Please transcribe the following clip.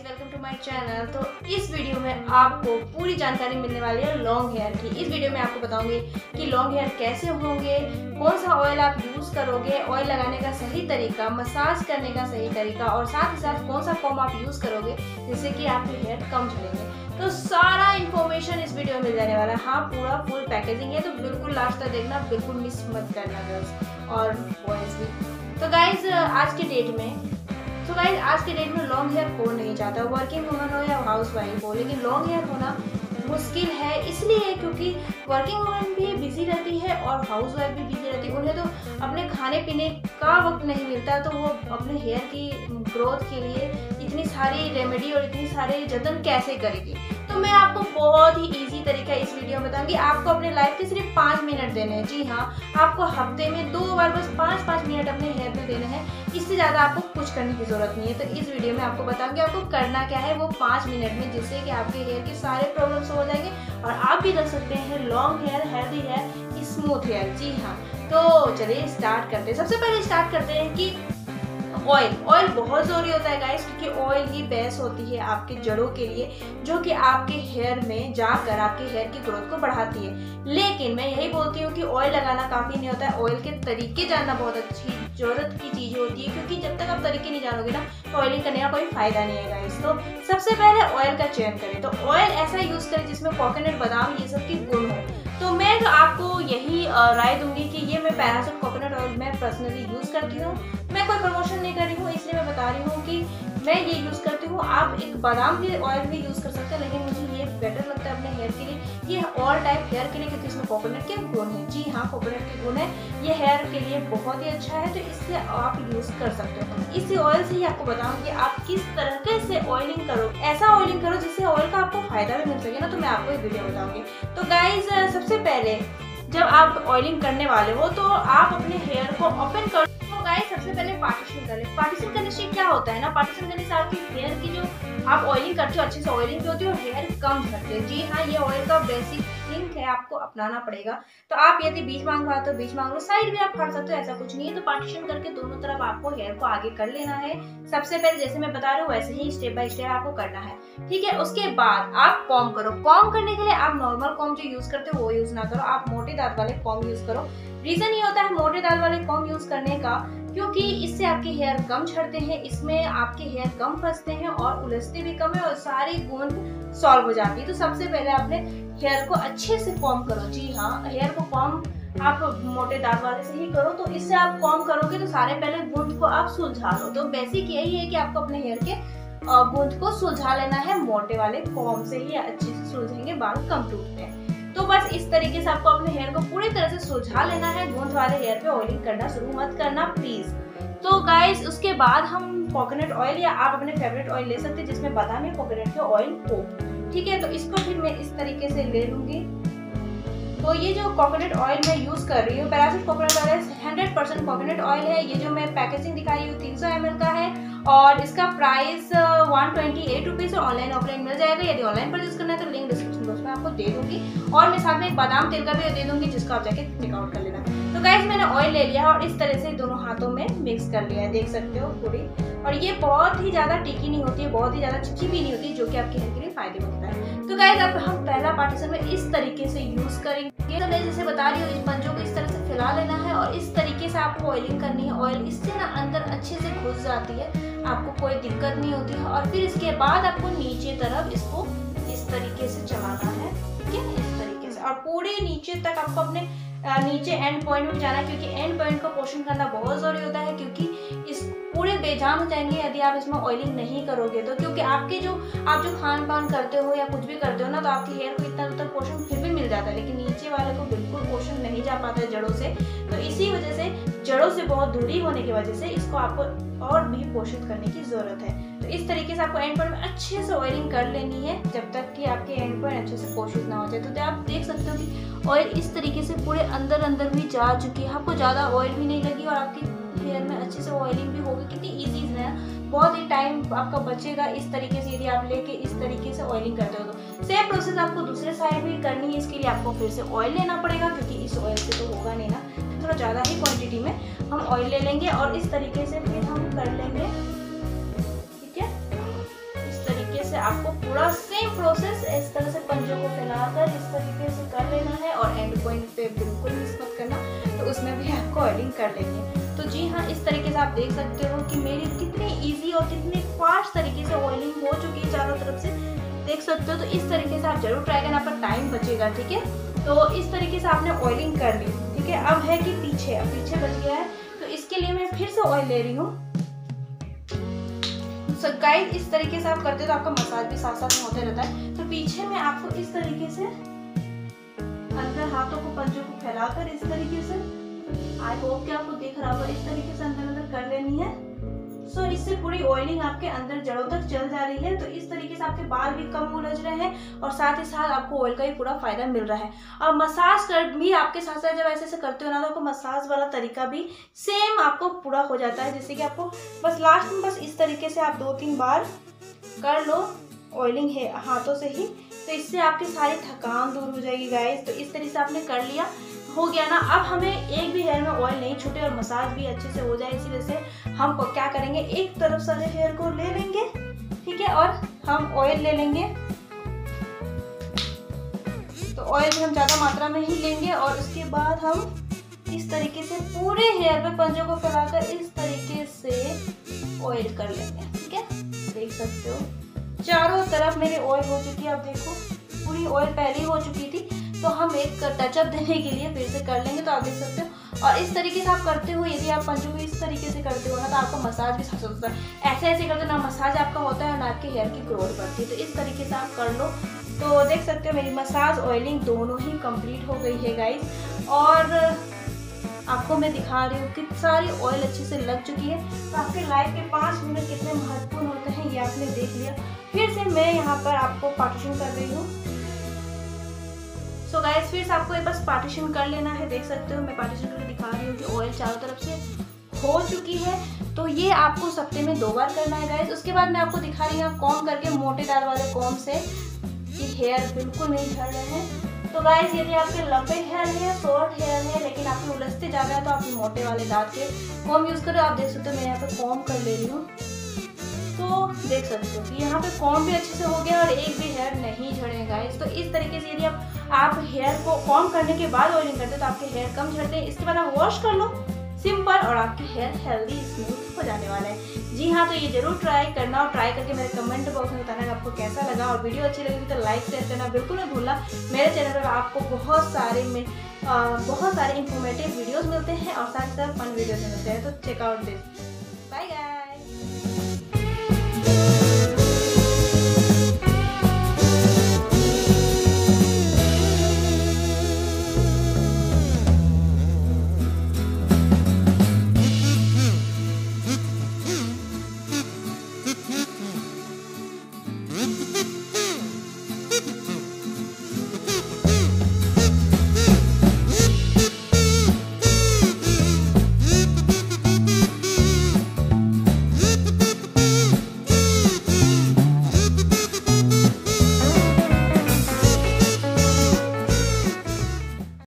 Welcome to my channel. तो इस video में आपको पूरी जानकारी मिलने वाली है लॉन्ग हेयर की। इस वीडियो में आपको बताऊंगी कि लॉन्ग हेयर कैसे होंगे, कौन सा ऑयल आप यूज़ करोगे, ऑयल लगाने का सही तरीका, मसाज करने का सही तरीका और साथ ही साथ कौन सा कॉम आप यूज़ करोगे जिससे कि आपके हेयर कम झड़ेंगे। तो सारा इन्फॉर्मेशन इस वीडियो में मिल जाने वाला है। हाँ, पूरा फुल पैकेजिंग है, तो बिल्कुल लास्ट तक देखना, बिल्कुल मिस मत करना गर्ल्स और बॉयज़ भी। तो गाइज आज के डेट में लॉन्ग हेयर कौन नहीं चाहता, वर्किंग वुमन हो या हाउस वाइफ हो, लेकिन लॉन्ग हेयर होना मुश्किल है। इसलिए क्योंकि वर्किंग वुमन भी बिजी रहती है और हाउस वाइफ भी बिजी रहती है। उन्हें तो अपने खाने पीने का वक्त नहीं मिलता, तो वो अपने हेयर की ग्रोथ के लिए इतनी सारी रेमेडी और इतनी सारे जतन कैसे करेगी। तो मैं आपको बहुत ही इजी तरीका इस वीडियो में बताऊंगी। आपको अपने लाइफ के सिर्फ 5 मिनट देने हैं। जी हाँ, आपको हफ्ते में 2 बार बस 5-5 मिनट अपने हेयर में देने हैं। इससे ज़्यादा आपको कुछ करने की ज़रूरत नहीं है। तो इस वीडियो में आपको बताऊंगी आपको करना क्या है वो 5 मिनट में, जिससे कि आपके हेयर के सारे प्रॉब्लम्स हो जाएंगे और आप भी रख सकते हैं long hair, healthy hair, smooth hair. जी हाँ, तो चलिए स्टार्ट करते हैं। सबसे पहले स्टार्ट करते हैं कि ऑयल बहुत ज़रूरी होता है गाइस, क्योंकि ऑयल ही बेस होती है आपके जड़ों के लिए, जो कि आपके हेयर में जाकर आपके हेयर की ग्रोथ को बढ़ाती है। लेकिन मैं यही बोलती हूँ कि ऑयल लगाना काफ़ी नहीं होता है, ऑयल के तरीके जानना बहुत अच्छी ज़रूरत की चीज़ होती है, क्योंकि जब तक आप तरीके नहीं जानोगे ना तो ऑयलिंग करने का कोई फ़ायदा नहीं है गाइस। तो सबसे पहले ऑयल का चयन करें, तो ऑयल ऐसा यूज़ करें जिसमें कोकोनट, बादाम ये सब की गुण हो। तो मैं आपको यही राय दूंगी कि ये मैं पैराशूट कोकोनट ऑयल मैं पर्सनली यूज़ करती हूँ। मैं कोई प्रमोशन नहीं कर रही हूँ, इसलिए मैं बता रही हूँ कि मैं ये यूज़ करती हूँ। आप एक बादाम के ऑयल भी यूज़ कर सकते हैं, लेकिन मुझे ये बेटर लगता है अपने हेयर के लिए। ये ऑल टाइप हेयर के लिए, क्योंकि इसमें कोकोनट के गुण है। जी हाँ, कोकोनट के गुण है, ये हेयर के लिए बहुत ही अच्छा है, तो इससे आप यूज़ कर सकते हो। इसी ऑयल से ही आपको बताऊँगी आप किस तरह से ऑयलिंग करो। ऐसा ऑयलिंग करो जिससे ऑयल का आपको फायदा भी मिल सके ना, तो मैं आपको एक वीडियो बताऊँगी। तो गाइज सबसे पहले जब आप ऑयलिंग करने वाले हो तो आप अपने हेयर को ओपन करो। तो गाइस सबसे पहले पार्टीशन कर ले। पार्टीशन करने से क्या होता है ना, पार्टीशन करने से आपके हेयर की जो आप ऑयलिंग करते हो अच्छे से ऑयलिंग होती है और हेयर कम झड़ते हैं। जी हाँ, ये ऑयल का बेसिक थिंग है, आपको अपनाना पड़ेगा। तो आप यदि बीच मांग पाते हो बीच मांग लो, साइड भी आप फाड़ सकते हो, ऐसा कुछ नहीं है। तो पार्टीशन करके दोनों तरफ आपको हेयर को आगे कर लेना है। सबसे पहले जैसे मैं बता रही हूँ वैसे ही स्टेप बाय स्टेप आपको करना है, ठीक है। उसके बाद आप कॉम्ब करो। कॉम्ब करने के लिए आप नॉर्मल कॉम्ब जो यूज करते हो वो यूज ना करो, आप मोटे दांत वाले कॉम्ब यूज करो। रीजन ये होता है मोटे दांत वाले कॉम्ब यूज करने का, क्योंकि इससे आपके हेयर कम झड़ते हैं, इसमें आपके हेयर कम फंसते हैं और उलझते भी कम है और सारी गूंद सॉल्व हो जाती है। तो सबसे पहले अपने हेयर को अच्छे से कॉम्ब करो। जी हाँ, हेयर को कॉम्ब आप मोटे दांत वाले से ही करो। तो इससे आप कॉम्ब करोगे तो सारे पहले गूंद को आप सुलझा लो। तो बेसिक यही है कि आपको अपने हेयर के गूंद को सुलझा लेना है। मोटे वाले कॉम्ब से ही अच्छे से सुलझेंगे, बाल कम टूटते हैं। तो बस इस तरीके से आपको अपने हेयर को पूरी तरह से सुलझा लेना है। गूंद वाले हेयर पे ऑयलिंग करना शुरू मत करना प्लीज। तो गाइस उसके बाद हम कोकोनट ऑयल या आप अपने फेवरेट ऑयल ले सकते हैं जिसमें बादाम या कोकोनट के ऑयल हो, ठीक है। तो इसको फिर मैं इस तरीके से ले लूंगी। तो ये जो कोकोनट ऑयल मैं यूज कर रही हूँ Parachute coconut oil 100% coconut oil है। ये जो मैं पैकेजिंग दिखाई हूँ 300 ml का है और इसका प्राइस 128 रुपीज़ ऑनलाइन ऑफलाइन मिल जाएगा। यदि ऑनलाइन परचेज करना है तो लिंक डिस्क्रिप्शन बॉक्स में आपको दे दूंगी और मैं साथ में एक बादाम तेल का भी दे दूंगी जिसको आप जाके चेकआउट कर लेना। तो गाइस मैंने ऑयल ले लिया है और इस तरह से दोनों हाथों में मिक्स कर लिया है, देख सकते हो पूरी। और ये बहुत ही ज्यादा टिकी नहीं होती है, बहुत ही ज्यादा चिपची भी नहीं होती, जो कि आपके हेयर के लिए फायदेमंद होता है। तो गाइस अब हम पहला पार्टीशन में इस तरीके से यूज करेंगे। तो मैं जैसे बता रही हूँ इस पंजों को इस तरह से फैला लेना है और इस तरीके से आपको ऑयलिंग करनी है। ऑयल इससे ना अंदर अच्छे से घुस जाती है, आपको कोई दिक्कत नहीं होती है। और फिर इसके बाद आपको नीचे तरफ इसको इस तरीके से चलाना है, ठीक है, इस तरीके से। और पूरे नीचे तक आपको अपने नीचे एंड पॉइंट में जाना है, क्योंकि एंड पॉइंट को पोर्शन करना बहुत जरूरी होता है, क्योंकि इस पूरे बेजान हो जाएंगे यदि आप इसमें ऑयलिंग नहीं करोगे तो। क्योंकि आपके जो आप जो खान पान करते हो या कुछ भी करते हो ना, तो आपके हेयर को इतना तक पोर्शन फिर भी मिल जाता है, लेकिन नीचे वाले को बिल्कुल पोर्शन नहीं जा पाता है जड़ों से। तो इसी वजह से जड़ों से बहुत दूरी होने की वजह से इसको आपको और भी पोषित करने की जरूरत है। तो इस तरीके से आपको एंड पॉइंट में अच्छे से ऑयलिंग कर लेनी है जब तक कि आपके एंड पॉइंट अच्छे से पोषित ना हो जाए। तो आप देख सकते हो कि ऑयल इस तरीके से पूरे अंदर भी जा चुकी है, आपको ज़्यादा ऑयल भी नहीं लगी और आपकी हेयर में अच्छे से ऑयलिंग भी होगी। कितनी ईजी है, बहुत ही टाइम आपका बचेगा इस तरीके से यदि आप लेके इस तरीके से ऑयलिंग करते हो। तो सेम प्रोसेस आपको दूसरे साइड भी करनी है। इसके लिए आपको फिर से ऑयल लेना पड़ेगा, क्योंकि इस ऑयल से तो होगा नहीं ना, थोड़ा ज़्यादा ही क्वांटिटी में हम ऑयल ले लेंगे और इस तरीके से फिर हम कर लेंगे, ठीक है। इस तरीके आपको पूरा सेम प्रोसेस इस तरह से पंजों को फैलाकर इस तरीके से कर लेना है और एंड पॉइंट पे बिल्कुल मिस मत करना, तो उसमें भी आपको ऑयलिंग कर लेनी है। तो जी हाँ, इस तरीके से आप देख सकते हो कि मेरी कितनी ईजी और कितनी फास्ट तरीके से ऑयलिंग हो चुकी है चारों तरफ से, देख सकते हो। तो इस तरीके से आप जरूर ट्राई करना, आपका टाइम बचेगा, ठीक है। तो इस तरीके से आपने ऑयलिंग कर ली, ठीक है। अब है कि पीछे बच गया है, तो इसके लिए मैं फिर से ऑयल ले रही हूँ। सो गाइस, इस तरीके से आप करते हो तो आपका मसाज भी साथ साथ में होते रहता है। तो पीछे में आपको इस तरीके से अंदर हाथों को पंजों को फैलाकर इस तरीके से, आई होप कि आपको दिख रहा होगा, इस तरीके से अंदर अंदर कर लेनी है। सो इससे पूरी ऑयलिंग आपके अंदर जड़ों तक चल जा रही है। तो इस तरीके से आपके बाल भी कम उलझ रहे हैं और साथ ही साथ आपको ऑयल का भी पूरा फायदा मिल रहा है। और मसाज कर भी आपके साथ साथ जब ऐसे करते हो ना, तो आपको मसाज वाला तरीका भी सेम आपको पूरा हो जाता है। जैसे कि आपको बस लास्ट में बस इस तरीके से आप 2-3 बार कर लो ऑयलिंग है हाथों से ही, तो इससे आपकी सारी थकान दूर हो जाएगी गाइस। तो इस तरीके से आपने कर लिया, हो गया ना। अब हमें एक भी हेयर में ऑयल नहीं छूटे और मसाज भी अच्छे से हो जाए, इसी वजह से हम क्या करेंगे, एक तरफ सारे हेयर को ले लेंगे, ठीक है, और हम ऑयल ले लेंगे। तो ऑयल भी हम ज़्यादा मात्रा में ही लेंगे और उसके बाद हम इस तरीके से पूरे हेयर पे पंजों को फैलाकर इस तरीके से ऑयल कर लेंगे, ठीक है। देख सकते हो चारों तरफ मेरी ऑयल हो चुकी है। अब देखो पूरी ऑयल पहले ही हो चुकी थी, तो हम एक टचअप देने के लिए फिर से कर लेंगे। तो आप देख सकते हो, और इस तरीके से आप करते हो, यदि आप पंजों को इस तरीके से करते हो ना, तो आपका मसाज भी साथ होता है। ऐसे करते हो ना, मसाज आपका होता है और ना आपके हेयर की ग्रोथ बढ़ती है। तो इस तरीके से आप कर लो। तो देख सकते हो मेरी मसाज ऑयलिंग दोनों ही कंप्लीट हो गई है गाइस, और आपको मैं दिखा रही हूँ कि सारी ऑयल अच्छे से लग चुकी है। तो आपके लाइफ के 5 मिनट कितने महत्वपूर्ण होते हैं ये आपने देख लिया। फिर से मैं यहाँ पर आपको पार्टीशन कर रही हूँ। सो गाइस, फिर से आपको ये बस पार्टीशन कर लेना है। देख सकते हो मैं पार्टीशन करके दिखा रही हूँ कि ऑयल चारों तरफ से हो चुकी है। तो ये आपको हफ्ते में 2 बार करना है गाइस। उसके बाद मैं आपको दिखा रही हूँ कॉम्ब करके, मोटे दार वाले कॉम्ब से, कि हेयर बिल्कुल नहीं झड़ रहे हैं। तो गाइस, यदि आपके लंबे हेयर है, शॉर्ट हेयर है, लेकिन आपके उलझते ज़्यादा है, तो आप मोटे वाले दांत के कॉम्ब यूज़ करो। आप देख सकते हो मैं यहाँ पे कॉम्ब कर ले रही हूँ। तो देख सकते हो कि यहाँ पे कॉम्ब भी अच्छे से हो गया और एक भी हेयर नहीं झड़े गाइस। तो इस तरीके से यदि आप हेयर को कॉम्ब करने के बाद ऑयलिंग करते हो तो आपके हेयर कम झड़ते हैं। इसके बाद आप वॉश कर लो, सिंपल, और आपके हेयर हेल्दी स्मूथ हो जाने वाला है। जी हाँ, तो ये जरूर ट्राई करना और ट्राई करके मेरे कमेंट बॉक्स में बताना कि आपको कैसा लगा। और वीडियो अच्छी लगी तो लाइक शेयर करना बिल्कुल नहीं भूलना। मेरे चैनल पर आपको बहुत सारे इंफॉर्मेटिव वीडियोस मिलते हैं और साथ साथ फन वीडियोस मिलते हैं, तो चेकआउट दिस।